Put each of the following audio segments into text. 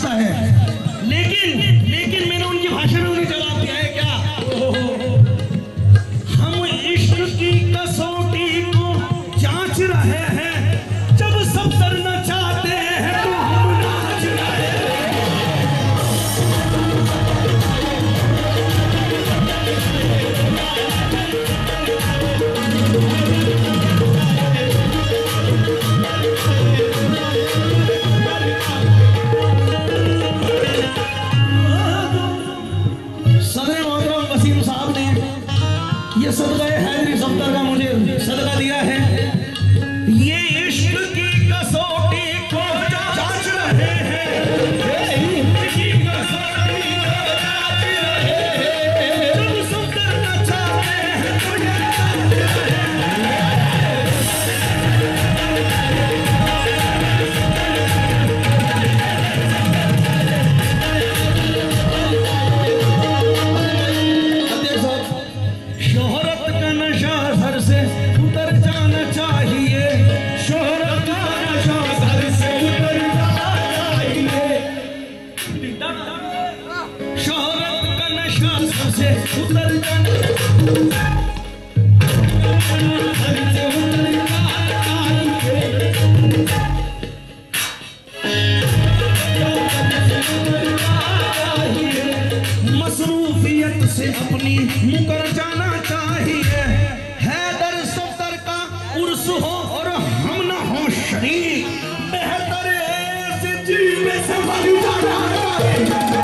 समझता है, लेकिन मैंने उनकी भाषा में उन्हें जवाब दिया है क्या, हम इश्क की कसौटी को जांच रहे हैं, जब सब करना चाहते हैं तो हम नाच रहे हैं। ये सदका हैदरी सफ्तर का मुझे सदका दिया है। ये इश्क की कसौटी को जांच रहे हैं, इश्क की कसौटी को जांच रहे हैं, जब सब करना चाहते हैं तो ये नाच रहे मसरूफियत से अपनी मुकर जाना चाहिए। हैदर सफ्तर का उर्स हो और हम न हो शरीक, बेहतर ऐसे जीने से मर जाना चाहिए।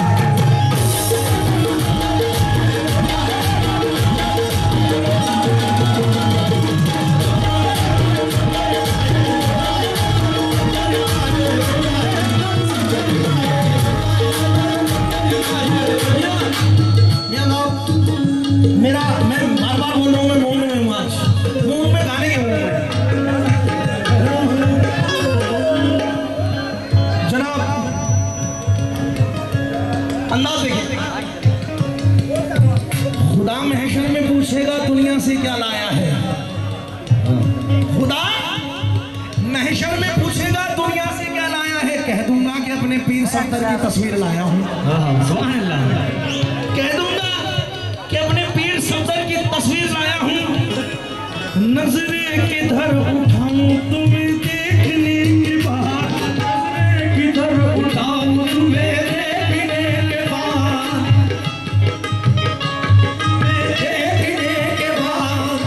मैं बार-बार बोल रहा हूँ, मैं मूड में हूँ आज, मूड में गाने के मूड में। जनाब अंदाज देखिए, खुदा महशर में पूछेगा दुनिया से क्या लाया है, खुदा महशर में पूछेगा दुनिया से क्या लाया है, कह दूंगा कि अपने पीर सफ्तर की तस्वीर लाया हूँ। कह दूंगा कि अपने पीर सफ्तर की तस्वीर लाया हूँ। नजरें किधर उठाऊं तुम्हें देखने के बाद, नजरें किधर उठाऊं तुम्हें देखने के बाद, देखने के बाद,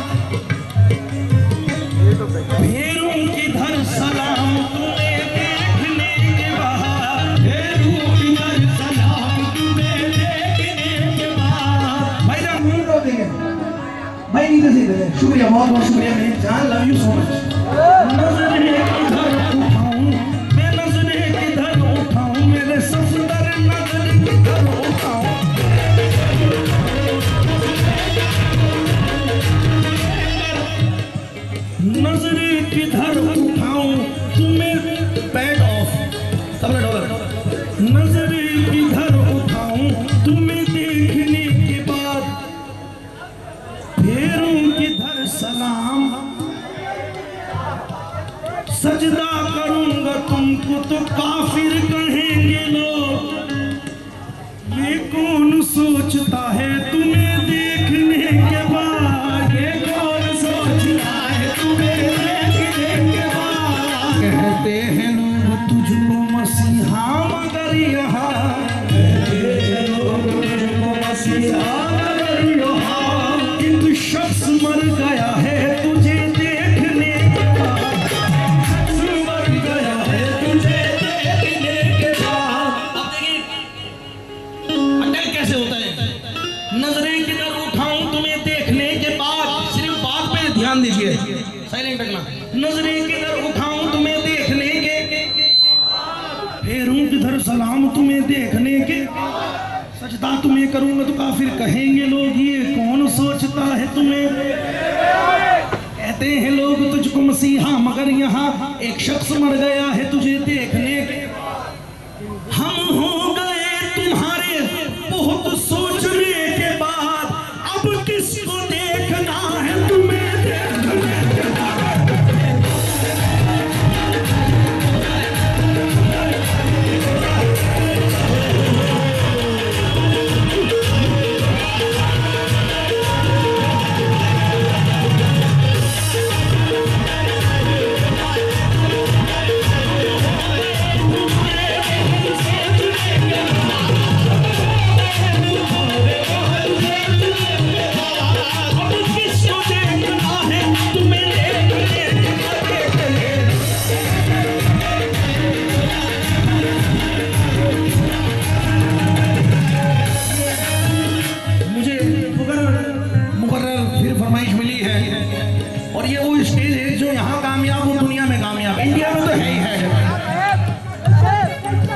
फेरूं किधर सलाम तुम्हें देखने के बाद, फेरूं किधर सलाम तुम्हें देखने के बाद। भाई जान मुझे तो देंगे, भाई नीचे से दे, शुक्रिया, बहुत बहुत शुक्रिया मेरी जान, लव यू सो मच। नजरें किधर उठाऊं मैं, नजरें किधर उठाऊं मेरे सफदर, नजरें किधर उठाऊं, नजरें किधर उठाऊं तुम्हें, पैड ऑफ तबला डॉलर, नजरें किधर उठाऊं तुम्हें देखने के बाद, फेरूं किधर सलाम, सजदा करूंगा तुमको तो काफिर कहेंगे लोग, ये कौन सोचता है तुम्हें देखने के बाद, ये कौन सोचता है तुम्हें देखने के बाद, कहते हैं लोग तुझको मसीहा मगर यहाँ, कहते हैं लोग तुझको मसीहा मगर यहाँ, एक शख्स मर गया है तुझे देखने के बाद, शख्स मर गया है तुझे देखने के बाद। अब देखिए अटैक कैसे होता है, नजरें किधर उठाऊं तुम्हें देखने के बाद, सिर्फ बात पे ध्यान दीजिए, साइलेंट रखना, नजरें किधर उठाऊं तुम्हें देखने के, फेरूं किधर सलाम तुम्हें देखने के, सजदा तुम्हें करूंगा तो काफिर कहेंगे लोग, ये कौन सोचता है तुम्हें, कहते हैं लोग तुझको मसीहा मगर यहाँ, एक शख्स मर गया है तुझे देखने के, हम हो गए तुम्हारे बहुत सोचने के बाद, अब किसको देखना है तुम्हें देखने के बाद।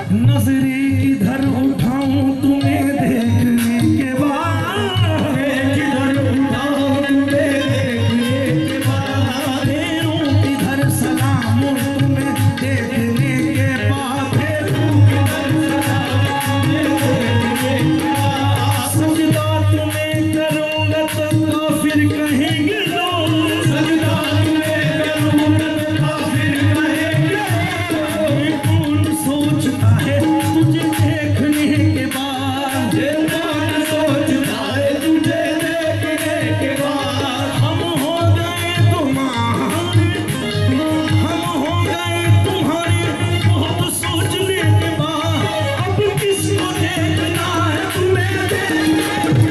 नजरे किधर उठाऊं तुम्हें देखने के बाद, किधर उठाऊं तुम्हें देखने के बाद, फेरूं किधर सलाम तुम्हें देखने के बाद, फेरूं किधर सलाम देखने के बाद, सजदा तुम्हें करूंगा तो काफिर कहेंगे लोग, सजदा तुम्हें करूंगा तो काफिर कहेंगे लोग, कौन सोचता है तुझे देखने के बाद, कौन सोचता है तुझे देखने के बाद, हम हो गए तुम्हारे बहुत सोचने के बाद, अब किसको देखना है तुम्हें देखने के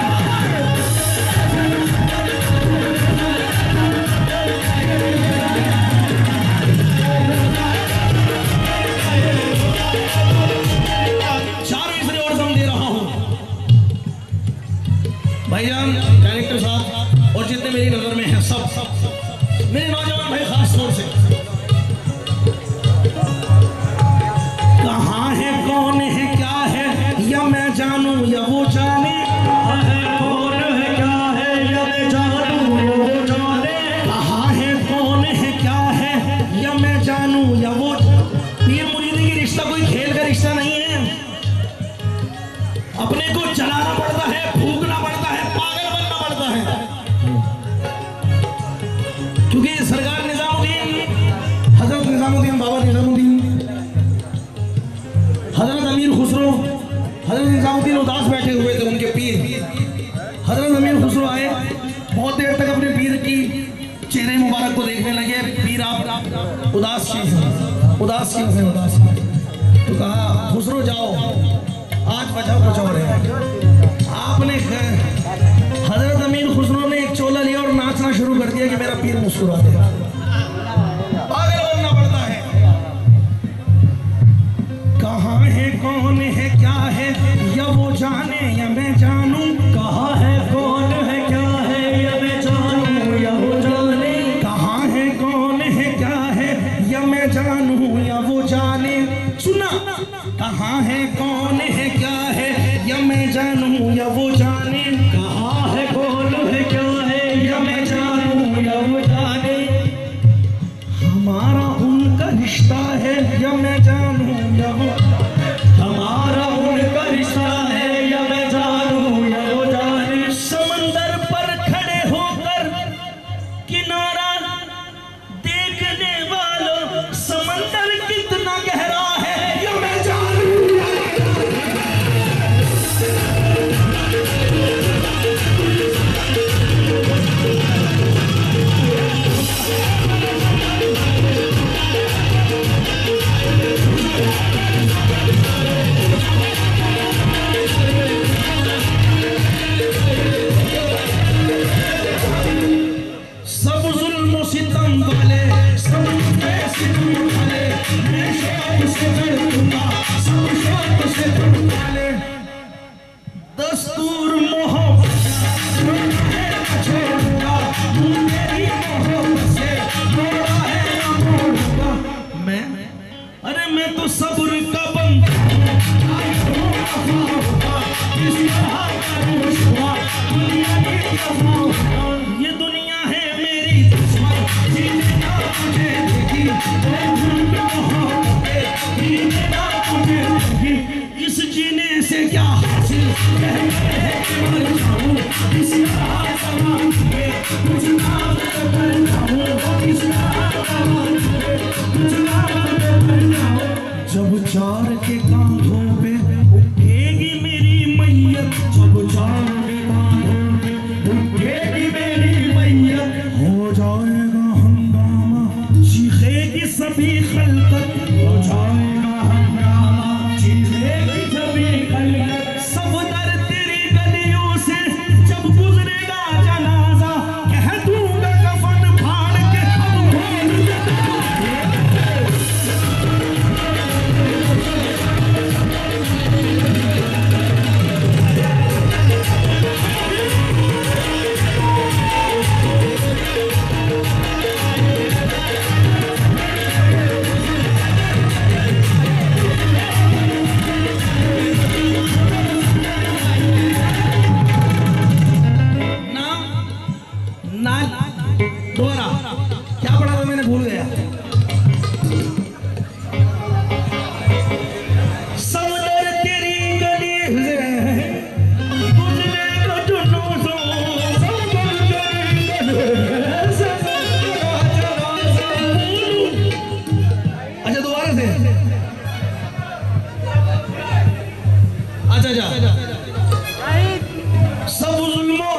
चारों इसलिए और सम दे रहा हूं भाईजान, डायरेक्टर साहब और जितने मेरी नजर में हैं सब मेरे नौजवान भाई खास तौर से, कहाँ है कौन है क्या है या मैं जानूं या वो जाने, कहाँ है कौन है क्या है या मैं जानूं या वो जाने, कहाँ है कौन है क्या है या मैं जानूं या वो, पीर मुरीदी की रिश्ता कोई खेल का रिश्ता नहीं है, अपने को जलाना पड़ता है, फूकना पड़ता है, पागल बनना पड़ता है, क्योंकि सरकार निजामुद्दीन, हजरत निजामुद्दीन बाबा निजामुद्दीन, हजरत अमीर खुसरो, हजरत निजामुद्दीन उदास बैठे हुए थे, उनके पीर हजरत अमीर खुसरो आए, बहुत देर तक अपने पीर की चेहरे मुबारक को देखने लगे, पीर आप उदास क्यों हैं, उदास क्यों हैं, उदास, तो कहा खुसरो जाओ आज बचाओ कुछ और है, आपने हजरत अमीर खुसरो ने एक चोला लिया और नाचना शुरू कर दिया कि मेरा पीर मुस्कुरा दे, पागल बनना पड़ता है, कहाँ है कौन है क्या है या वो जाने या मैं जानूं, कहाँ है कौन है क्या है या मैं जानूं या वो जाने, कहाँ है कौन है क्या है या मैं जानूं या वो जाने, सुना, कहाँ है कौन है क्या है या मैं जानूं या वो जाने, कहाँ है कौन है क्या है या मैं जानूं या वो जाने, हमारा उनका रिश्ता है या मैं जानूं या वो, हमारा उनका रिश्ता है या मैं जानूं या वो जाने, समंदर पर खड़े होकर किनारा देखने वालों, समंदर कितना गहरा है या मैं जानूं, सब जुल्म सितम वाले, सब सितम वाले, मैं शौक से लड़ूंगा, सब शौक से वाले, दस्तूर मोहब्बत छोड़ूंगा, मेरी मोहब्बत से मोड़ा है ना मोड़ूंगा, मैं, अरे मैं तो सब्र का बंदा ये दुनिया है मेरी दुश्मन, जीना मुझे देखी, इस जीने से क्या हासिल, मर जाऊं इस कुछ ना कर जाऊं, जब चार के कांधों पे उठेगी मेरी मैयत, जब चार के कांधों पे उठेगी मेरी मैयत, हो जाएगा हंगामा, चीखेगी सभी खलकत, हो जाएगा हंगामा, चीखेगी सभी खलकत, सब दर तेरी गलियों से जब गुजरेगा जनाजा, कह दूंगा कफन फाड़ के अब खोल दे। जा। सब जुल्मों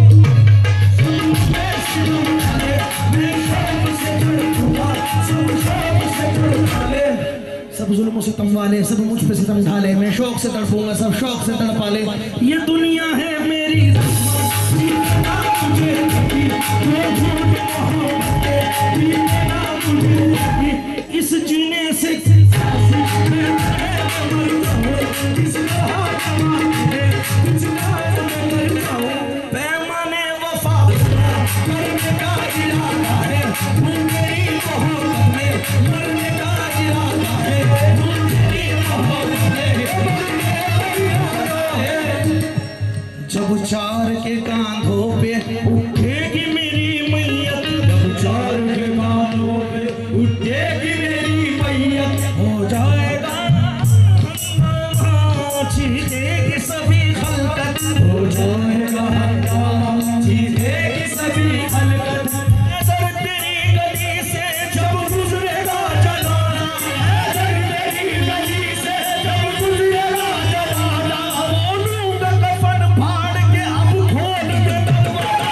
से तम वाले, सब मुझ पे सितम ढाले, मैं शौक से तड़पूंगा, सब शौक से तड़पा ले। ये दुनिया है मेरी, इस जीने से पैमाने वफा करने का इरादा है, मेरी मोहब्बत में मरने का इरादा है, मेरी मोहब्बत में। जब चार के कांधों पे उठेगी मेरी मैयत, जब चार के कांधों पे उठेगी मेरी मैयत, हो जाएगा चीखेगी सभी खलकत, हो जाएगा चीखेगी सभी खलकत। सर तेरी गली से जब गुजरेगा जनाना, सर तेरी गली से जब गुजरेगा जनाना, बोलूंगा कफन फाड़ के अब खोल के दरवाजा।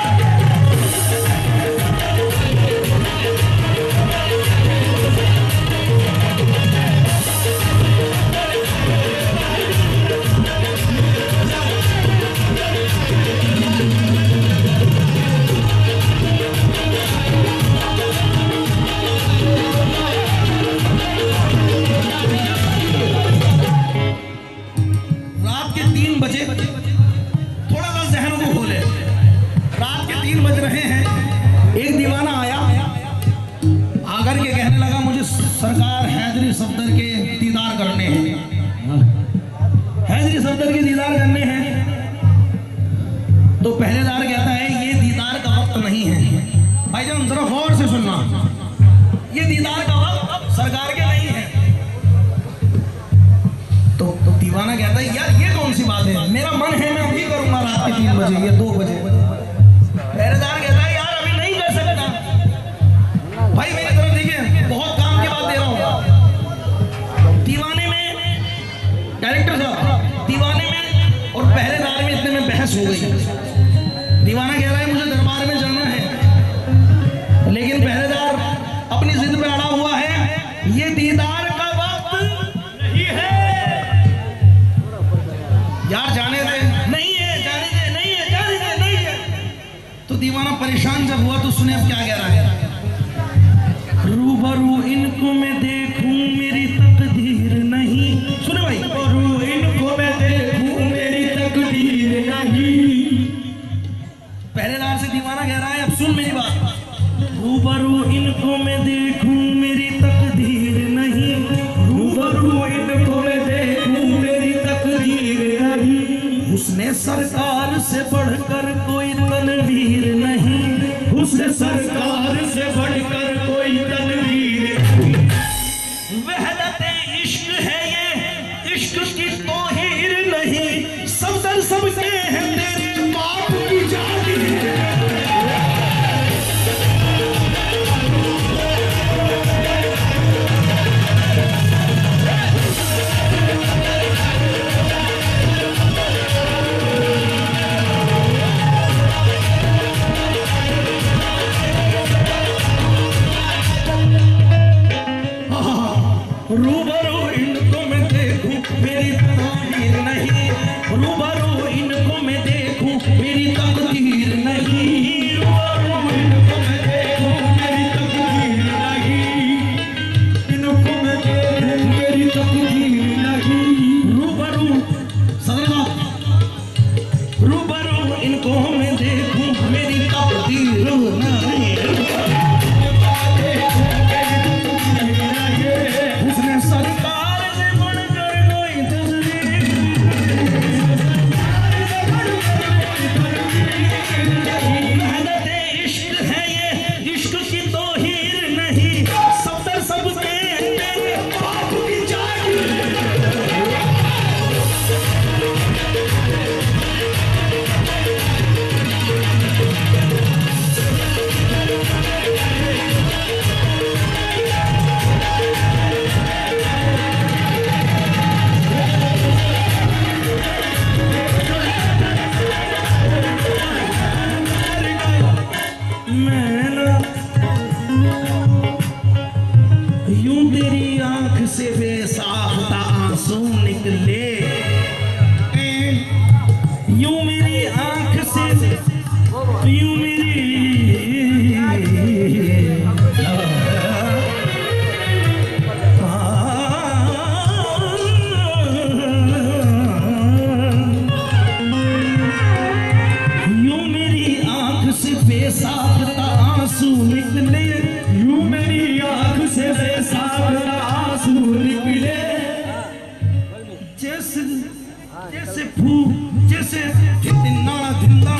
रात के 3 बजे, थोड़ा सा जहन को खोले, रात के 3 बज रहे हैं। एक दीवाना आया, आकर के कहने लगा मुझे सरकार हैदरी सफदर के दीदार करने हैं, हैदरी सफदर के दीदार करने हैं। तो पहरेदार कहता है ये दीदार का वक्त नहीं है। भाईजान जरा गौर से सुनना, ये दीदार का वक्त सरकार के नहीं है। तो दीवाना कहता है यार ये कौन सी बात है, मेरा मन है मैं अभी करूंगा रात के 3 बजे या 2 बजे। पहरेदार कहता है यार अभी नहीं कर सकता। भाई मेरी तरफ देखिए, बहुत काम के बाद दे रहा हूं। दीवाने में डायरेक्टर साहब, दीवाने में और पहरेदार में इतने में बहस हो गई। दीवाना कह रहा है मुझे दरबार में जाना है, लेकिन पहरेदार अपनी जिद पे अड़ा हुआ है, ये दीदार का वक्त नहीं है। यार जाने दे, नहीं है, जाने दे, नहीं है, जाने दे, नहीं है। तो दीवाना परेशान जब हुआ तो सुने अब क्या कह रहा है। रूबरू इनको मैं देखूं मेरी तकदीर नहीं, सुने भाई, रूबरू इनको मैं देखूं मेरी तकदीर नहीं। पहरेदार से दीवाना कह रहा है अब सुन मेरी बात। रूबरू इनको मैं देखूं मेरी तकदीर नहीं, रूबरू इनको मैं देखूं मेरी तकदीर नहीं। उसने सरकार से बढ़कर कोई तनवीर नहीं, उसने सरकार से बढ़कर कोई तनवीर नहीं। वहदते इश्क है ये, इश्क की तौहीर नहीं, सफदर सबके हैं तेरी बाप की जागीर। रूबरू इनको मैं देखूं मेरी आंसू निकले, यूं मेरी आंख से यूं मेरी यूं मेरी आंख से बेसाख्ता आंसू निकले, यूं मेरी आंख से बेसाख्ता आंसू निकले, जैसे जैसे जैसे धिंदा धिंदा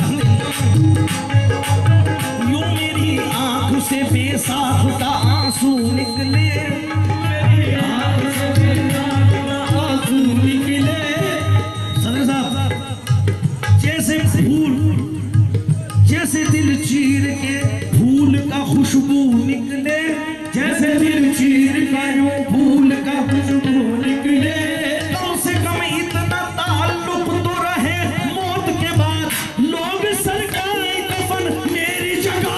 यूं मेरी आंख से बेसाख्ता आंसू निकले, मेरी आंख से बेसाख्ता आंसू निकले। सदर साहब, जैसे फूल, जैसे दिल चीर के फूल का खुशबू निकले, जैसे दिल चीर का यूं फूल का खुशबू निकले, कम से कम इतना ताल्लुक तो रहे मौत के बाद, लोग सरकारे कफन मेरी जगह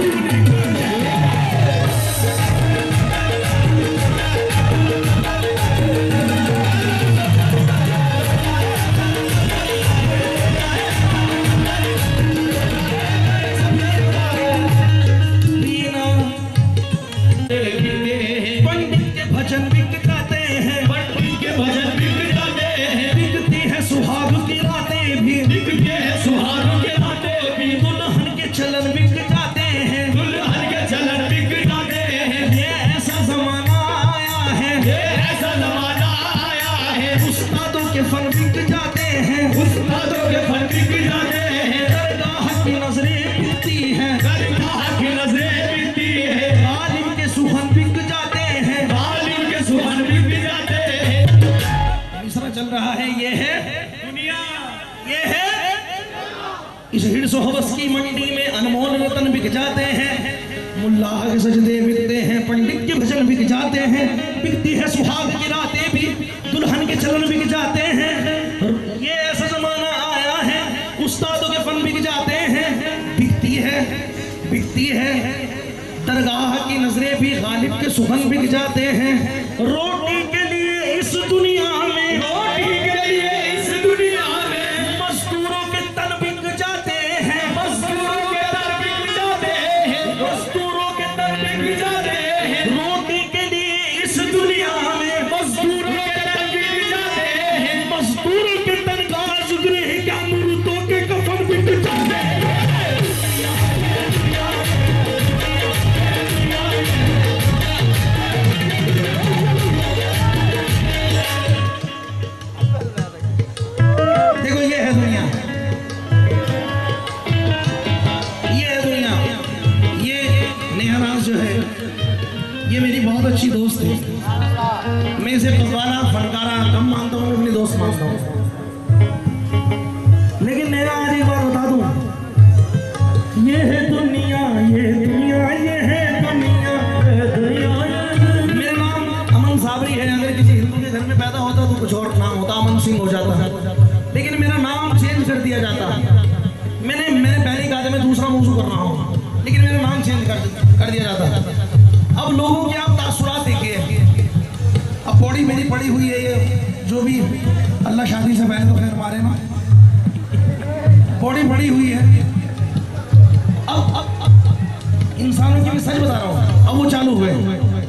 भजन बिक जाते हैं, पंडित के भजन बिक जाते हैं, बिकती है सुहाग की रातें भी, बिकती है सुहाग की रातें भी, दुल्हन के चलन बिक जाते हैं, दुल्हन के चलन बिक जाते हैं। ये ऐसा जमाना आया है, ये ऐसा जमाना आया है, उस्तादों के फन बिक जाते हैं, उस्तादों के फन बिक जाते हैं, दरगाह की नजरें बिकती हैं, दरगाह की नजरें बिकती है, आलिम के सुहन बिक जाते हैं, आलिम के सुहन बिक जाते हैं। तीसरा चल रहा है, ये है दुनिया, ये है इस हिर्स हवस की मंडी में अनमोल रतन बिक जाते हैं, मुल्ला के सजदे बिकते हैं, पंडित के भजन बिक जाते हैं, बिकती है सुहाग की रातें भी, दुल्हन के चलन बिक जाते हैं। ये ऐसा जमाना आया है, उस्तादों के फन बिक जाते हैं, बिकती है दरगाह की नजरें भी, गालिब के सुखन बिक जाते हैं। रोटी के लिए इस दुनिया में, रोटी के लिए इस दुनिया में, मजदूरों के तन बिक जाते हैं, मजदूरों के तन बिक जाते हैं, मजदूरों के तन बिक जाते हैं। रोटी के लिए इस दुनिया में मजदूरों के तन बिक जाते हैं, मजदूरों के तन गाज गृह क्या मुर्दों के कफन बिक जाते हैं। देखो ये है दुनिया, ये है दुनिया। ये नेहराज जो है, ये मेरी बहुत अच्छी दोस्त है, मैं इसे पकवाना फनकारा कम मानता हूँ, अपनी दोस्त मानता हूँ, लेकिन मेरा आज एक बार बता दूं, ये है दुनिया, ये दुनिया, ये है दुनिया, ये दुनिया। मेरा नाम अमन साबरी है, अगर किसी हिंदू के घर में पैदा होता तो कुछ और नाम होता, अमन सिंह हो जाता, लेकिन मेरा नाम चेंज कर दिया जाता। मैंने पहली कहा था मैं दूसरा मौजू कर रहा हूँ, लेकिन मेरा नाम चेंज कर दिया जाता। अब लोगों के आप तासुरात देखिए, अब पौड़ी मेरी पड़ी हुई है, ये जो भी अल्लाह शादी से पहले तो खैर मारे ना, पौड़ी पड़ी हुई है। अब इंसानों की मैं सच बता रहा हूँ, अब वो चालू हुए।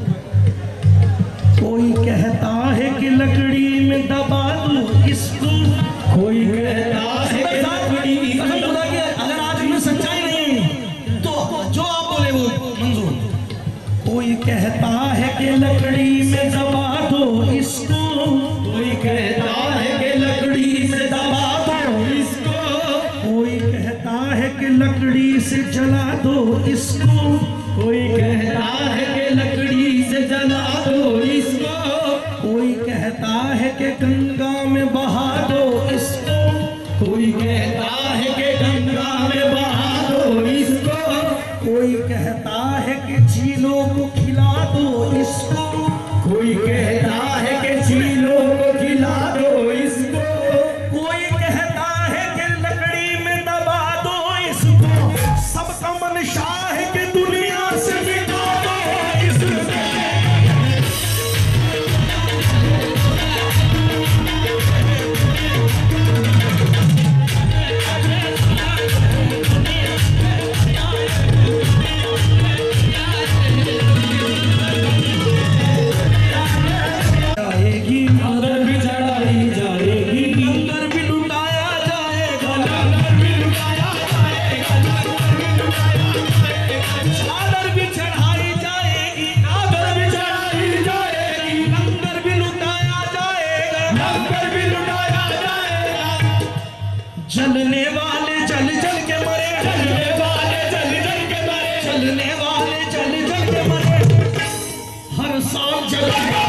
कोई कहता है कि लकड़ी में दबा दूं इसको, कोई कहता है कि लकड़ी में दबा के, अगर आज में सच्चाई नहीं तो जो आप बोले वो मंजूर। कोई कहता है कि लकड़ी में दबा दो इसको, कोई कहता है कि लकड़ी में दबा दो इसको, कोई कहता है कि लकड़ी से जला दो इसको, कोई कहता है कि लकड़ी से जला दो इसको, कोई कहता है कि गंगा में बहा दो इसको, कोई कहता है कि गंगा में बहा दो इसको, कोई कहता है कि झीलों को खिला दो इसको, कोई कहता है कि झीलों को खिला दो इसको, कोई कहता है कि लकड़ी में दबा दो इसको। सबका मनशा है कि दुनिया से मिटा दो इसको। चलने वाले चल चल के मरे, चलने वाले चल चल के मरे, चलने वाले चल चल के मरे, हर साल जलाया।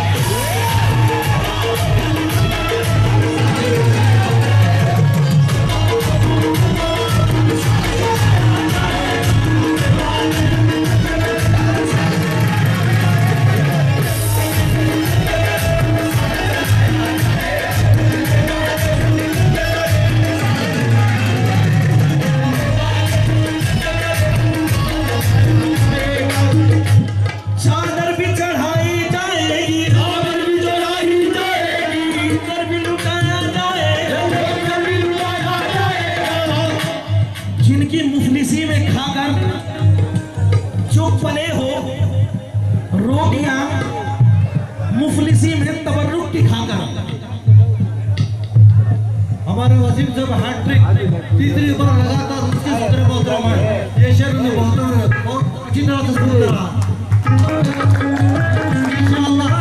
जिनकी मुफलिसी में खाकर जो पले हो रोटियां, मुफलिसी में तबर्रुक की खाकर। हमारे वसीम जब हैट्रिक तीसरी बार लगातार उसके सूत्र मोहतरम है, ये शेर में बहुत अच्छी तरह से सुन रहा इंशाअल्लाह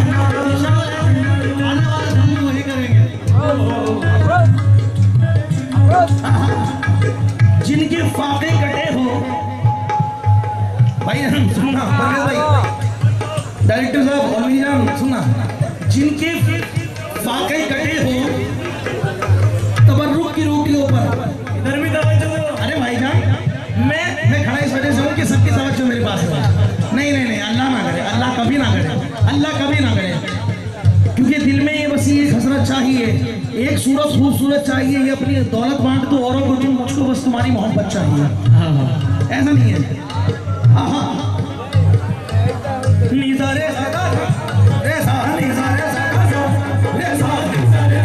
आने वाले दिन में वही करेंगे। जिनके फाके कटे हो भाई, सुनना भाई डायरेक्टर साहब अमीजान सुना, जिनके फाके कटे हो तबर्रुक की रोटियों पर, इधर भी दवाई चलो। अरे भाईजान मैं खड़ा इस वजह से हूँ कि सबकी तवज्जो मेरे पास है। नहीं नहीं नहीं, अल्लाह ना करे, अल्लाह कभी ना करे, अल्लाह कभी ना करे, क्योंकि दिल में ये बस एक हसरत चाहिए, एक सूरत खूबसूरत चाहिए, ये अपनी दौलत बांट दो औरों को, तुम मुझको बस तुम्हारी मोहब्बत चाहिए। ऐसा नहीं है। निज़ारे सदा रे सा निज़ारे सदा रे सा निज़ारे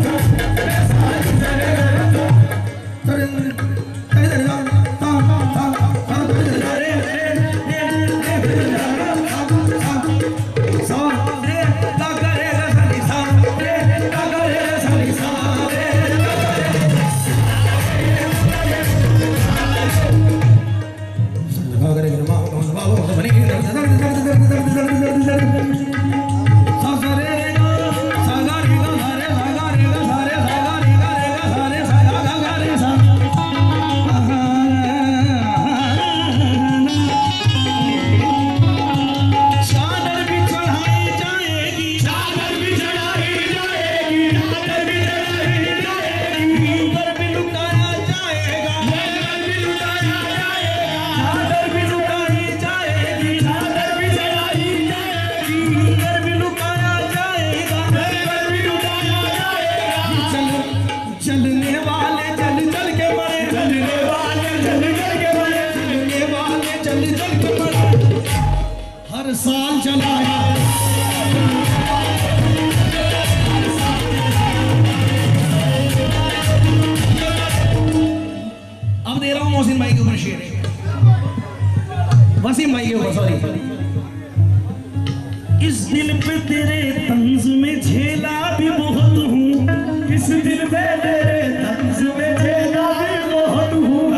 चलने वाले चल चल के मरे, चलने वाले चल चल के मरे, चलने वाले चल चल के मरे, हर साल जलाया। अब दे रहा हूं मोहसिन भाई के ऊपर शेर, वसीम भाई के ऊपर, सॉरी। इस दिल पे तेरे तंज में झेला भी बहुत हूँ, इस दिल पे तेरे तंज में झेला भी बहुत हूँ,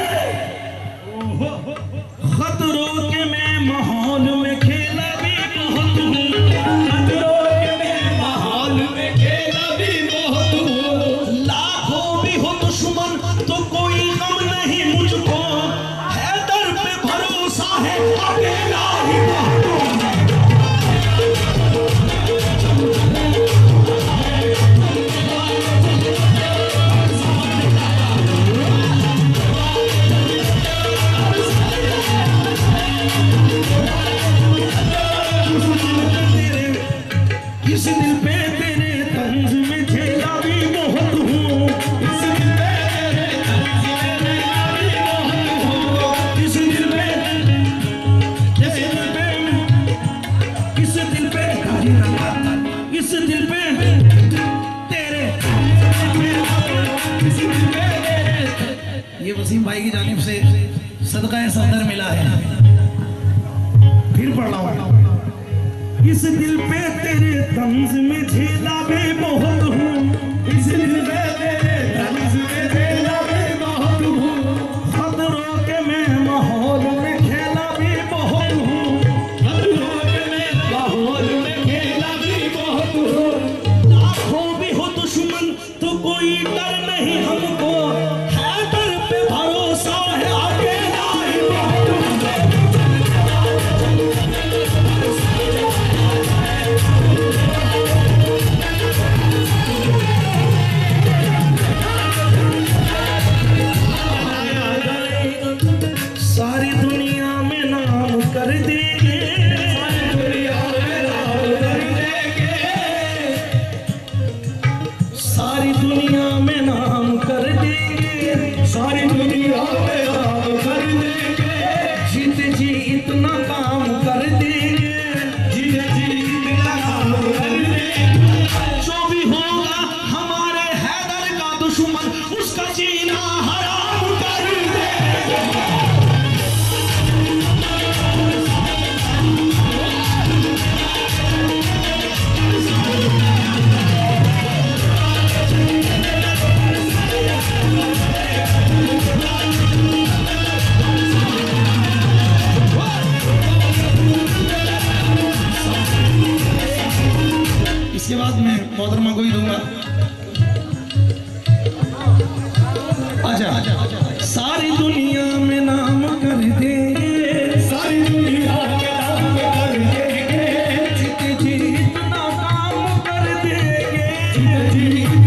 खतरों के मैं माहौल में खेला भी बहुत हूँ, खतरों के मैं माहौल में खेला भी बहुत हूँ, लाखों भी हो दुश्मन तो कोई गम नहीं मुझको, है दर पे भरोसा है अकेला ही बहुत हूँ। इस दिल पे तेरे तंज में झेला भी बहुत हूँ, इस दिल पे तेरे तंज में झेला भी बहुत हूँ, इस दिल पे इस दिल पे इस दिल पे इस दिल पे तेरे इस दिल पे तेरे। ये वसीम भाई की जानिब से सदका सदर मिला है, फिर पढ़ रहा हूँ। इस दिल पे तेरे तंज में झेला भी बहुत हूँ, इस दिल पे तेरे तंज में झेला भी बहुत हूँ, खतरों के मैं माहौल में खेला भी बहुत हूँ, खतरों के मैं माहौल में खेला भी बहुत हूँ, लाखों भी हो दुश्मन तो कोई डर नहीं हमको, हैदर पे भरोसा है अकेला ही सारी दुनिया में नाम कर देंगे, सारी दुनिया में नाम कर देंगे, सारी दुनिया में नाम कर देंगे, जीते जी इतना काम कर देंगे, जीते जी इतना काम कर देंगे। जो भी होगा हमारे हैदर का दुश्मन, उसका जीना हराम कर देंगे। इसके बाद मैं मोहतरमा को ही दूंगा। अच्छा, सारी दुनिया में नाम कर देंगे, सारी दुनिया में नाम कर देंगे, जीते जी इतना काम कर देंगे, जीते जी